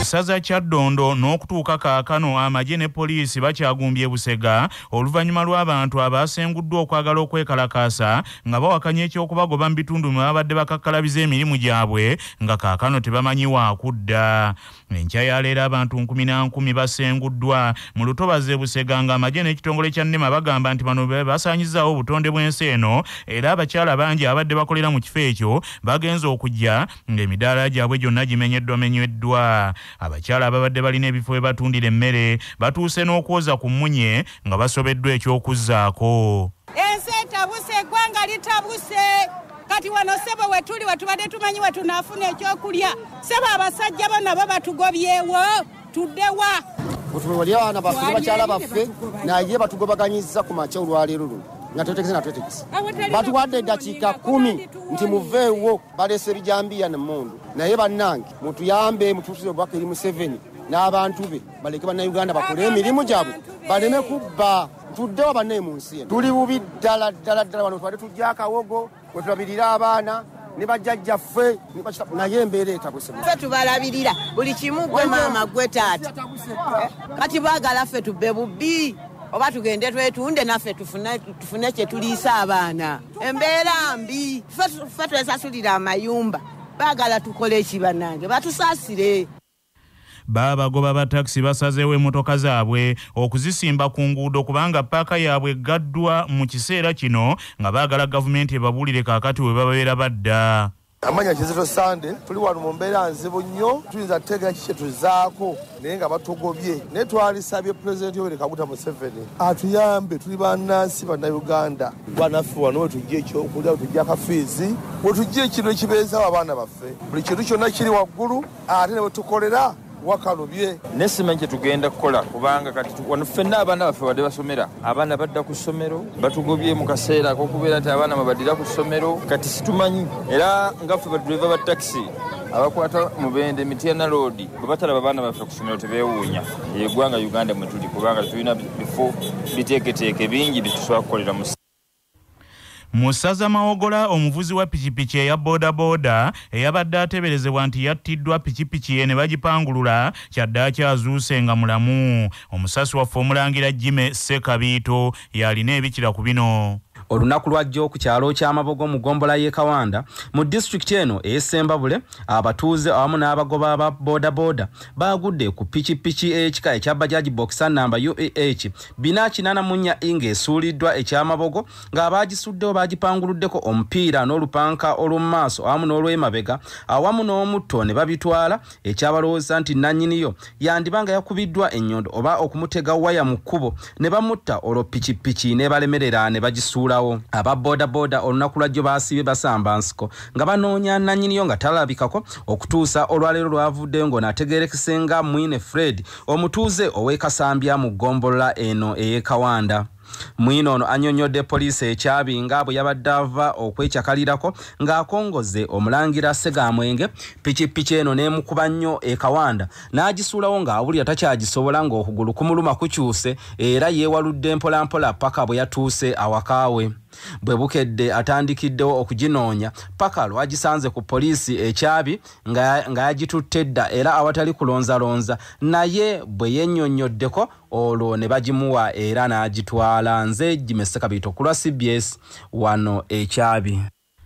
Musaza Kyaddondo n'okutuuka kaakano amagye ne poliisi bakyagumbye Busega oluvannyuma lw'abantu abasenguddwa okwagala okwekalakaasa nga bawakanya ekyokubagoba mu bitundu mwe babadde bakakkalabiza emirimu gyabwe nga kaakano tebamanyi waakudda. Enkya ya leero abantu 10,000 basenguddwa mu lutobaze Busega nga amagye n'ekitongole kya NEMA bagamba nti bano basaanyizaawo obutonde bw'ensi eno era abakyala bangi abadde bakolera mu kifo ekyo bagenze okujja ng'emidaala gyabwe gyonna gimenyeddwamenyeddwa. Abakyala ababadde balina ebifo we batundira emmere batuuse n'okwoza ku mmunye nga basobeddwa ekyokuzzaako. Ensi etabuse, eggwanga litabuse. Kati wano sebo wetuli wetubadde tumanyi we tunaafuna ekyokulya. Sebo abasajja bo nabo batugobyewo tuddewa. Butuli abaana baffe bakyala baffe naye batugobaganyizza ku makya olwaleero luno. Natetekese. Batuwadde eddakiika 10 nti muveewo baleese ebijambiya n'emmundu. Naye bannange mutuyambe mutuusire obubaka eri Museveni n'abantu be baleke bannayuganda bakole emirimu gyabwe baleme kubba. Tuddewo bannaye mu nsi eno. Tuli bubi ddala wano tubadde tujja akawogo we tulabirira abaana ne bajjajjaffe naye embeera etabuse. Ffe tubalabirira buli kimu gwe maama gwe taata. Kati baagala ffe tubbe bubbi oba tugende twetunde naffe tufune kye tuliisa abaana. Embeera mbi. Ffe twesasulira amayumba baagala tukole eki bannange batusaasire. Babagoba ba taxi basazeewo emmotoka zaabwe okuzisimba ku nguudo kubanga paaka yaabwe gaddwa mu kiseera kino nga baagala gavumenti ebabuulire kaakati we babeera badda. Amanya Kizito Sande tuli wano mu mbeera nzibu nnyo tuyinza kutegeera kiki tuzaako naye nga batugobye naye twalisabye Pulezidenti Yoweri Kaguta Museveni atuyambe tuli bannansi bannayuganda banaffe wano wetujja ekyokulya wetujja akafiizi wetujja ekintu ekibeezaawo abaana baffe buli kintu kyonna kiri waggulu ate ne wetukolera wakalubye. Nesimanyi tugenda kukola kubanga kati wano ffenna abaana baffe badde basomera abaana badda ku ssomero batugobye mu kaseera ak'okubeera nti abaana babaddira ku ssomero kati situmanyi era ngaffe badriva ba taxi abakwata Mubende Mityana Road bwe batalaba abaana baffe ku ssomero tebeewuunya eggwanga Uganda mwe tuli kubanga tulina bifo biteeketeeke bingi bitusobola kukolera mu Musaza Mawogola omuvuzi wa pikipiki eya boda eyabadde ateberezebwa nti yattiddwa pikipiki ye ne bagipangulula kyadde akyazuuse nga mulamu. Omusasi waffe omulangira Jime Sekabiito yalina ebikira ku bino. Olunaku lwajjo ku kyalo ky'Amabogo mu gombola y'e Kawanda mu district eno ey'Essembabule abatuuze awamu n'abagoba ba boda baagudde ku pikipiki ekika ekya Bajaj Boxer namba UAH 484 ng'esuuliddwa eky'Amabogo ng'abaagisuddewo baagipanguluddeko omupiira n'olupanka olw'omu maaso awamu n'olw'emabega awamu n'omutto ne babitwala ekyabalowooza nti nannyiniyo yandibanga yakubiddwa ennyondo oba okumutega waya mu kkubo ne bamutta olwo pikipiki ne balemerera ne bagisuula. Aba boda olunaku lwajjo baasibye basamba nsiko nga banoonya nannyiniyo nga talabikako okutuusa olwaleero lwavuddeyo ng'onaategeerekese nga Mwine Fred omutuuze ow'Ekasambya mu ggombolola eno ey'e Kawanda. Mwino ono annyonnyodde poliisi ekyabi nga bwe yabadde ava okwekyakalirako ng'akongoze omulangira Segamwenge pikipiki eno n'emukuba nnyo e Kawanda n'agisuulawo ng'awulira takyagisobola ng'okugulu kumuluma kukyuse era yeewaludde mpolampola paka bwe yatuuse awakaawe. Bwe bukedde atandikiddewo okuginoonya paka lwagisanze ku poliisi ekyabi nga yagitutte dda era awatali kulonzalonza naye bwe yennyonnyoddeko olwo ne bagimuwa era n'agitwala. Nze Jime Sekabiito ku lwa CBS wano ekyabi.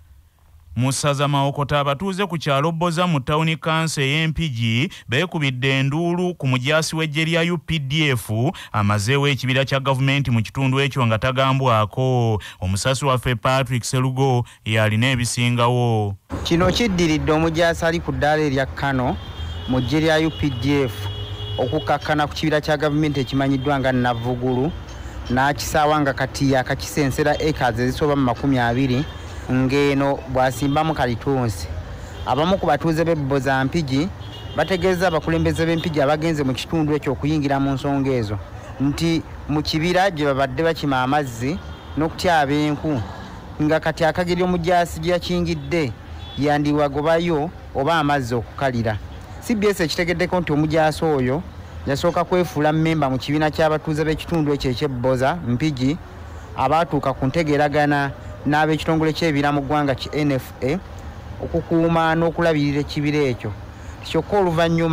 Musaza Maokota abatuuze ku kyalo Bboza mu tawuni kanso ey'Empigi beekubidde enduulu ku mujaasi w'eggye lya UPDF amazeewo ekibira kya gavumenti mu kitundu ekyo nga tagambwako. Omusasi waffe Patrick Serugo yalina ebisingawo. Kino kiddiridde omujaasi ali ku ddaala erya Kano mu ggye lya UPDF okukkakkana ku kibira kya gavumenti ekimanyiddwa nga Navugulu n'akisaawa nga kati yakakisensera acres ezisoba mu 20 ngeno bwasimbamu kalitunsi. Abamu ku batuuze b'Ebboza Mpigi bategeeza abakulembeze b'Empigi abagenze mu kitundu ekyo okuyingira mu nsonga ezo nti mu kibira gye babadde bakima amazzi n'okutyaba enku nga kati akageri omujaasi gye yakingidde yandiwagobayo oba amazzi okukalira. CBS ekitegeddeko nti omujaasi oyo yasooka kwefuula mmemba mu kibiina ky'abatuuze b'ekitundu ekyo eky'Ebboza Mpigi abaatuuka ku ntegeeragana n'ab'ekitongole ky'ebira mu ggwanga ki NFA okukuuma n'okulabirira ekibira ekyo. Kyokka oluvannyuma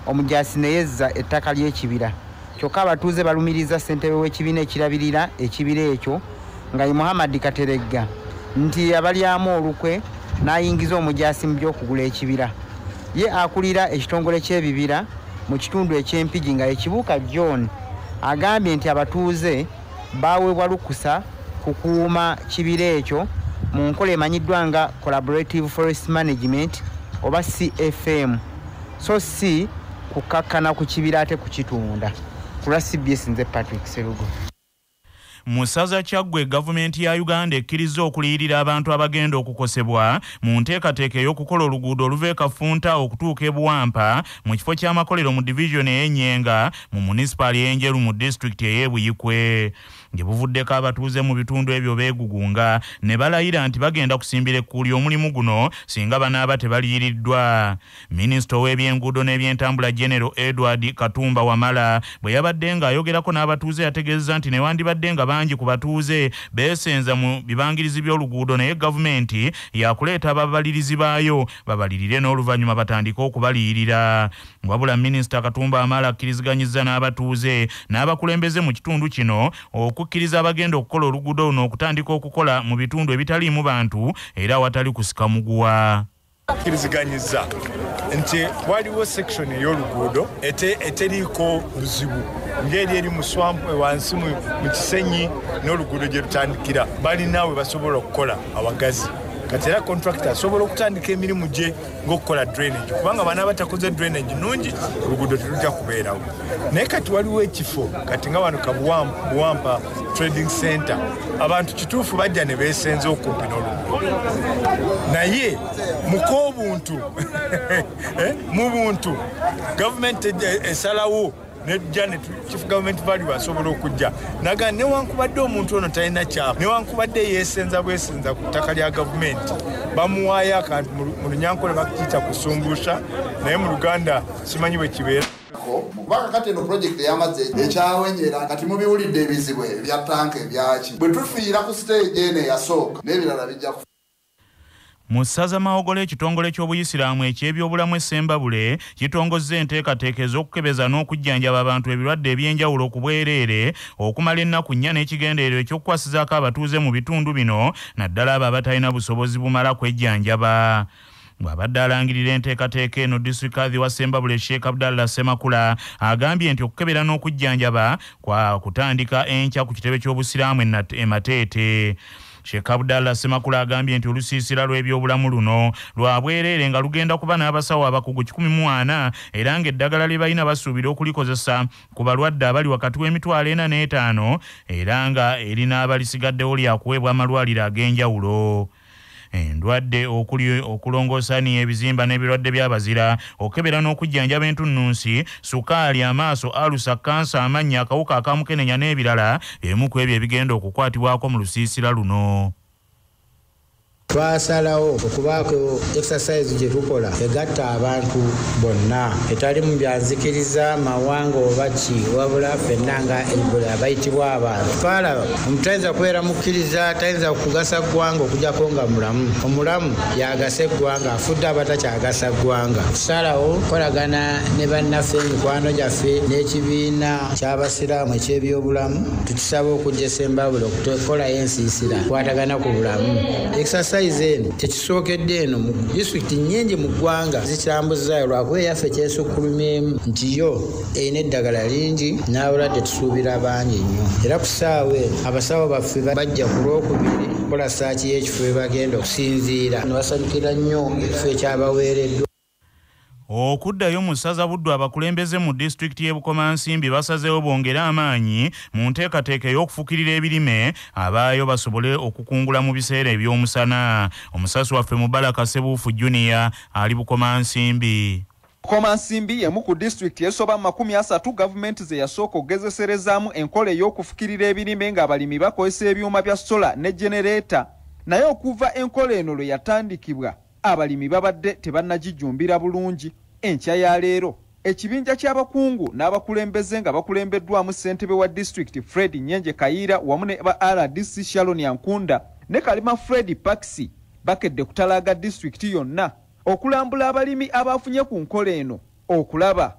omujaasi ne yezza ettaka ly'ekibira kyokka abatuuze balumiriza ssentebe w'ekibiina ekirabirira ekibira ekyo nga ye Muhammad Kateregga nti yabalyamu olukwe n'ayingiza omujaasi mu by'okugula ekibira ye akulira ekitongole ky'ebibira mu kitundu eky'Empigi nga ekibuuka John agambye nti abatuuze baweebwa lukusa kukuuma kibira ekyo mu nkola emanyiddwa nga Collaborative Forest Management oba CFM so si kukakkana ku kibira ate kukitunda. Kula CBS nze Patrick Serugo. Musaza Kyaggwe gavumenti ya Uganda ekkiriza okuliyirira abantu abagenda okukosebwa mu nteekateeka ey'okukola oluguudo oluva e Kafunta okutuuka e Buwampa mu kifo ky'amakolero mu division ey'Ennyenga mu municipal y'Enjeru mu district ey'e Buyikwe. Nge buvuddeko abatuuze mu bitundu ebyo beegugunga ne balayira nti bagenda kusimbira ekkuuli omulimu guno singa banaaba tebaliyiriddwa. Minisita w'ebyenguudo n'ebyentambula General Edward Katumba Wamala bwe yabadde ng'ayogerako n'abatuuze yategeeza nti newandibadde nga bangi ku batuuze beesenza mu bibangirizi by'oluguudo naye gavumenti yakuleeta ababalirizi baayo babalirire n'oluvannyuma batandike okubaliyirira. Wabula Minisita Katumba Wamala akkiriziganyizza n'abatuuze n'abakulembeze mu kitundu kino okukkiriza abagenda okukola oluguudo luno okutandika okukola mu bitundu ebitaliimu bantu era watali kusika muguwa. Akkiriziganyiza nti waliwo section y'oluguudo eteriiko buzibu ngeri eri mu swampu wansi mu kisenyi n'oluguudo gye lutandikira balinawe basobola okukola awagazi kati era contractor asobola okutandika emirimu gye ng'okukola drainage kubanga bana batakoze drainage nungi oluguudo terujja kubeerawo naye kati waliwo ekifo kati nga wano Buwampa Trading Center abantu kituufu bajja ne beesenza okumpi n'oluguudo naye muk'obuntu mu buntu gavumenti esalawo nejja ne chief government value asobola okujja naga newankubadde omuntu ono talina kyapa newankubadde yeesenza bwesenza ku ttaka lya gavumenti bamuwaayo akantu mu Lunyankole bakiyita kusumbusha naye mu Luganda simanyi bwe kibeera kubanga kati eno project ey'amazzi ekyawenyera kati mubiwulidde ebizibu ebya tanka ebyaki bwe tufiira ku stage eno eyasooka n'ebirala bijja ku mu ssaza Mahogole ekitongole ky'obuyisiraamu eky'ebyobulamu essembabule kitongozza enteekateeka ez'okukebeza n'okujjanjaba abantu ebirwadde eby'enjawulo ku bwereere okumala ennaku 4 n'ekigendererwa eky'okukwasizaako abatuuze mu bitundu bino naddala abo abatalina busobozi bumala kwejjanjaba. Bw'abadde alangirira enteekateeka eno disitulikaazi wa Ssembabule Sheikh Abdallah Semakula agambye nti okukebera n'okujjanjaba kwa kutandika enkya ku kitebe ky'obusiraamu e Mateete. Sheikh Abdallah Semakula agambye nti olusiisira lw'ebyobulamu luno lwa bwereere nga lugenda kuba n'abasawo abakugu 140 era ng'eddagala lye balina basuubira okulikozesa ku balwadde abali wakati w'emitwalo 4 n'etaano era nga erina abalisigaddewo lyakuweebwa amalwaliro ag'enjawulo. Endwadde okuli okulongoosani ebizimba n'ebirwadde by'abazira okebera n'okujjanjaba entunnunsi sukaali amaaso alusa kansa amannya akawuka akamukenenya n'ebirala ebimu ku ebyo ebigenda okukwatibwako mu lusiisira luno. Twasalawo okubaako exercise gye tukola egatta abantu bonna etali mu byanzikiriza mawanga oba ki wabula ffenna nga abayitibwa abantu twalaba omuntu ayinza kubeera mukkiriza tayinza kugasa ggwanga okujjako nga mulamu omulamu yagasa eggwanga afudde abatakyagasa ggwanga tusalawo kolagana ne bannaffe emikwano gyaffe n'ekibiina ky'abasiraamu eky'ebyobulamu tukisaba okujja Ssembabule okukolayo ensiisira kwatagana ku bulamu exercise tekisookedde eno mu disitulikiti nnyingi mu ggwanga zikyambuzaayo lwakuba eyaffe kyesukkulumyemu nti yo erina eddagala lingi n'abalwadde tusuubira bangi nnyo era ku ssaawa eno abasawo baffe bajja ku Lwokubiri kukola saaki y'ekifo we bagenda okusinziira ne basanyukira nnyo ekifo ekyabaweereddwa. Okuddayo mu ssaza Buddu abakulembeze mu disitulikiti y'e Bukomansimbi basazeewo bongere amaanyi mu nteekateeka ey'okufukirira ebirime abaayo basobole okukungula mu biseera eby'omusana. Omusasi waffe Mubaraka Sebuufu Junior ali Bukomansimbi. Bukomansimbi y'emu ku disitulikiti esoba 30 gavumenti ze yasooka okugezeserezaamu enkola ey'okufukirira ebirime ng'abalimi bakozesa ebyuma bya sola ne genereeta naye okuva enkola eno lwe yatandikibwa abalimi babadde tebannagijumbira bulungi. Enkya ya leero ekibinja ky'abakungu n'abakulembeze nga bakulembeddwamu ssentebe wa disitulikiti Fred Nyenje Kayiira wamu ne ba RDC Sharon Yankunda ne Kalima Fred Paxi bakedde kutalaaga disitulikiti yonna okulambula abalimi abafunye ku nkola eno okulaba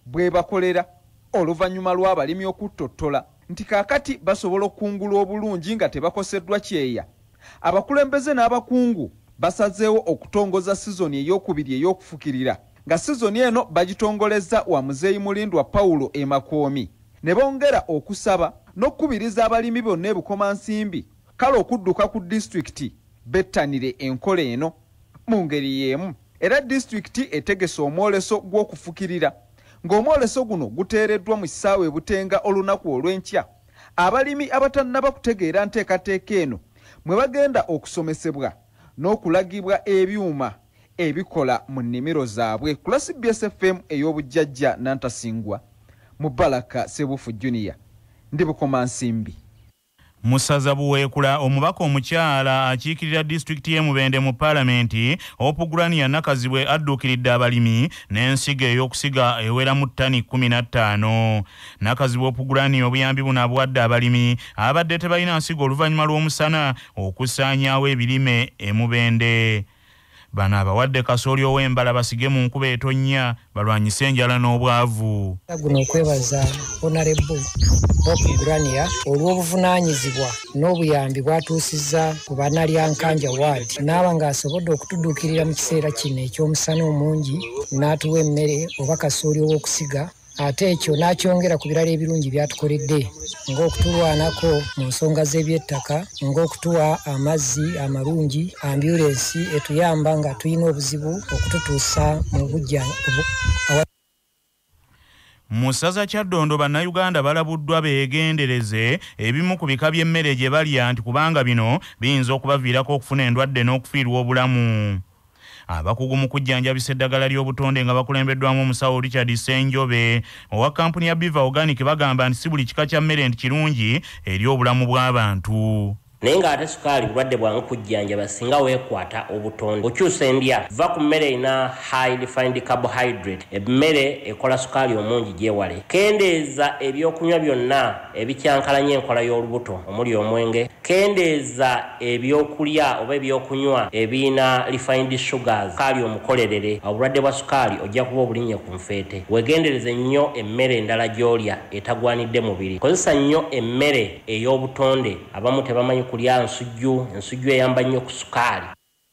bwe bakolera oluvannyuma lw'abalimi okutottola nti kaakati basobola okungula obulungi nga tebakoseddwa kyeya. Abakulembeze n'abakungu basazeewo okutongoza sizoni ey'okubiri ey'okufukirira nga sizoni eno bagitongolezza wa Muzeeyi Mulindwa Paulo e Makoomi ne bongera okusaba n'okubiriza abalimi bonna e Bukomansimbi kale okudduka ku disitulikiti bettanire enkola eno mu ngeri y'emu. Era disitulikiti etegese omwoleso gw'okufukirira ng'omwoleso guno guteereddwa mu kisaawe e Butenga olunaku olw'enkya. Abalimi abatannaba kutegeera nteekateeka eno mwe bagenda okusomesebwa n'okulagibwa ebyuma ebikola mu nnimiro zaabwe. Ku CBS FM ey'obujjajja Nantasingwa, Mubaraka Sebufu Junior, ndi Bukomansimbi. Musaza Buweekula omubaka omukyala akiikirira disitulikiti y'e Mubende mu paalamenti Opugurania Nakazibwe adduukiridde abalimi n'ensigo ey'okusiga ewera mu ttani 15. Nakazibwe Opugurania obuyambi buno abuwadde abalimi abadde tebalina nsigo oluvannyuma lw'omusana okusaanyaawo ebirime e Mubende. Bano abawadde kasooli ow'embala basige mu nkuba etonnya balwanyise enjala n'obwavu. Guno okwebaza Honorable Opugurania olw'obuvunaanyizibwa n'obuyambi bwatuusizza ku Bannalyankanja Ward n'aba ng'asobodde okutudduukirira mu kiseera kino eky'omusana omungi n'atuwa emmere oba kasooli ow'okusiga. Ate ekyo n'akyongera ku birala ebirungi byatukoledde ng'okutulwanako mu nsonga z'ebyettaka, ng'okutuwa amazzi amalungi, ambulensi etuyamba nga tulina obuzibu okututuusa mu bujjanjabi. Mu ssaza Kyaddondo bannayuganda balabuddwa beegendereze ebimu ku bika by'emmere gye balya nti kubanga bino biyinza okubaviirako okufuna endwadde n'okufiirwa obulamu. Abakugu mu kujjanjabisa eddagala ly'obutonde nga bakulembeddwamu omusawo Richard Ssenjobe owa kampuni ya Biva Organic bagamba nti si buli kika kya mmere nti kirungi eri obulamu bw'abantu. naye ng'ate sukaali bulwadde bwangu kujjanjaba singa weekwata obutonde okyusa endya va ku mmere erina high refined carbohydrate emmere ekola sukaali omungi gyewale. Kendeeza ebyokunywa byonna ebikyankalanya enkola y'olubuto omuli omwenge. Kendeeza ebyokulya oba ebyokunywa ebirina refined sugars sukaali omukolerere. Obulwadde bwa sukaali ojja kuba obulinnya ku nfeete. Weegendereze nnyo emmere endala gy'olya etagwanidde mubiri. Kozesa nnyo emmere ey'obutonde. Abamu tebamanyi kulya ensujju eyamba nnyo ku sukaali.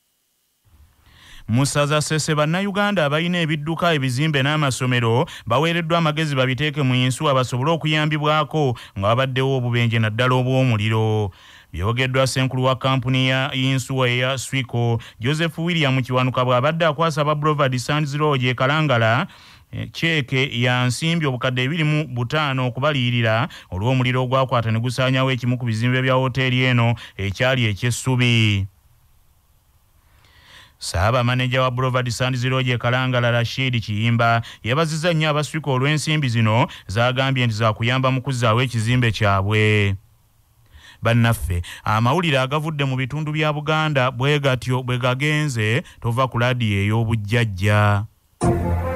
Musaza Sese bannayuganda abalina ebidduka ebizimbe n'amasomero baweereddwa amagezi babiteeke mu yinsuwa basobole okuyambibwako nga babaddewo obubenje naddala obw'omuliro. Byogeddwa Ssenkulu wa kampuni ya yinsuwa eya Swiko Joseph William Kiwanuka bw'abadde akwasa aba Brovard Sands Lodge e Kalangala cheke ya nsimbi obukadde 25 okubalirira olw'omuliro ogwakwata ne gusaanyawo ekimu ku bizimbe bya hoteli eno ekyali eky'essubi. Saaba manager wa Brovard Sands Lodge e Kalangala Rashid Kiyimba yabazizza nnyo abaswika olw'ensimbi zino zagambye nti zakuyamba mu kuzzaawo ekizimbe kyabwe. Bannaffe amawulire agavudde mu bitundu bya Buganda bwe gatyo bwe gagenze tova ku laadiyo ey'obujjajja.